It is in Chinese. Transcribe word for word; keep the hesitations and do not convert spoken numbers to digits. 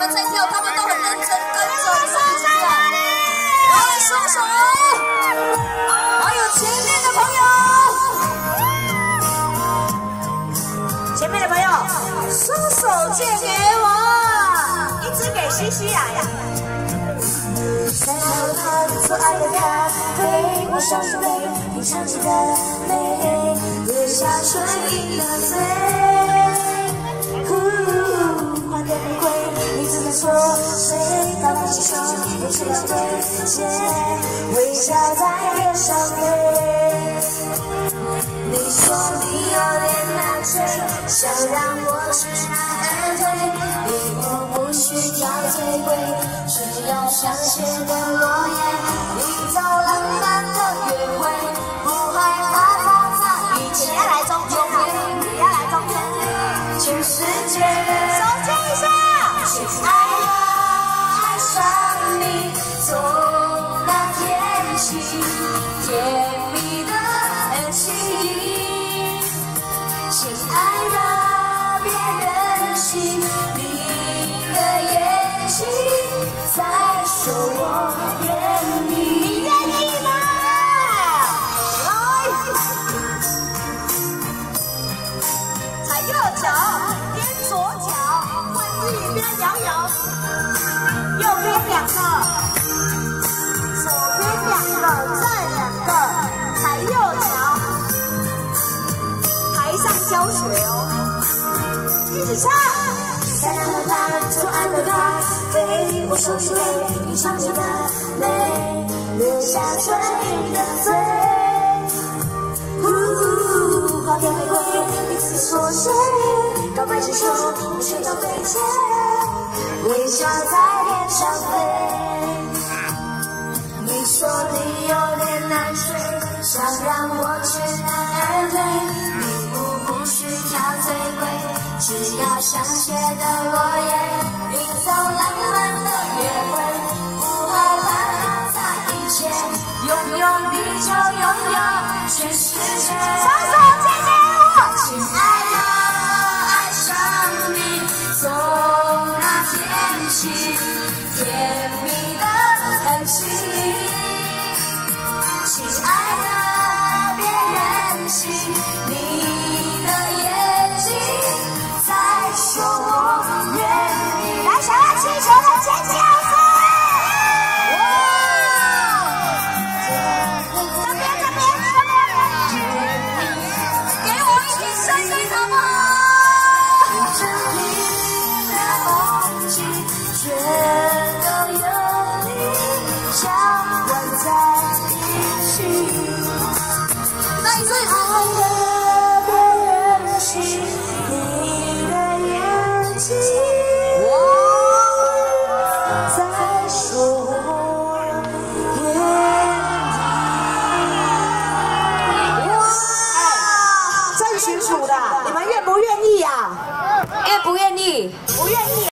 们在跳，他们都很认真跟着你们一起跳。来双手，还有前面的朋友，前面的朋友，双手借给我，一只给西西呀。 在后他所爱的咖啡，我手中杯，品尝起的美，留下纯银的嘴。花店玫瑰，你只能说谁？高高起手，有谁要对接？微笑在脸上飞。你说你有点难追，想让我知难而退。你我不需要最贵，只要香榭的落叶，营造浪漫的约会，不害怕嘈杂一切。 你要来中间啊！你要来中间， 全世界。 手牵一下。 亲爱的，爱上你，从那天起，甜蜜的记忆。亲爱的，别任性，你的眼睛在说我愿意。 你愿意吗？来，踩右脚，踮左脚，换一边摇摇，右边两个，左边两个，再两个，踩右脚，台上教学哦，一起唱。 在那么大左岸的咖啡，我手续杯，品尝你的美，留下纯银的嘴。花店玫瑰，你自说谁？告白之手，不需要对接，微笑在脸上飞。你说你有点难睡，想让我知难而退。礼物不需要最贵，只要香榭的落叶，营造浪漫的约会，不害怕在一切，拥有你就拥有全世界。 双手借给我， 亲爱的，爱上你，从那天起，甜蜜的痕迹。亲爱的，别任性，你的眼睛在说我愿意。 来，想要气球的尖叫声！哇！这边，这边，这边，给我一点声音好不好？ 这里的风景全都有你相关在一起。 再一次， 爱的别任性，你的眼睛在说我愿意。哇！ 真辛苦的，你们愿不愿意呀？ 愿不愿意？ 不愿意。